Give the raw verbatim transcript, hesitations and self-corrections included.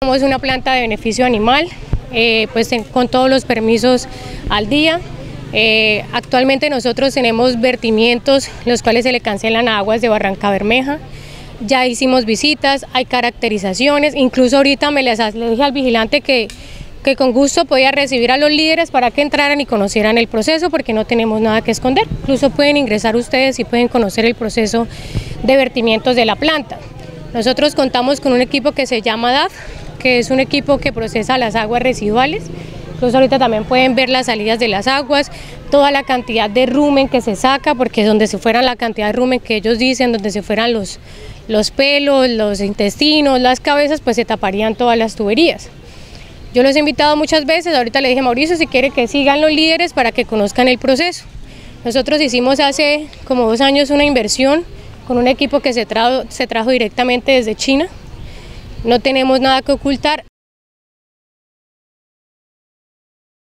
Somos una planta de beneficio animal, eh, pues con todos los permisos al día. Eh, actualmente nosotros tenemos vertimientos los cuales se le cancelan a Aguas de Barranca Bermeja. Ya hicimos visitas, hay caracterizaciones, incluso ahorita me les, le dije al vigilante que, que con gusto podía recibir a los líderes para que entraran y conocieran el proceso, porque no tenemos nada que esconder. Incluso pueden ingresar ustedes y pueden conocer el proceso de vertimientos de la planta. Nosotros contamos con un equipo que se llama D A F, que es un equipo que procesa las aguas residuales. Incluso ahorita también pueden ver las salidas de las aguas, toda la cantidad de rumen que se saca, porque donde se fueran la cantidad de rumen que ellos dicen, donde se fueran los, los pelos, los intestinos, las cabezas, pues se taparían todas las tuberías. Yo los he invitado muchas veces, ahorita le dije a Mauricio si quiere que sigan los líderes para que conozcan el proceso. Nosotros hicimos hace como dos años una inversión con un equipo que se trajo, se trajo directamente desde China. No tenemos nada que ocultar.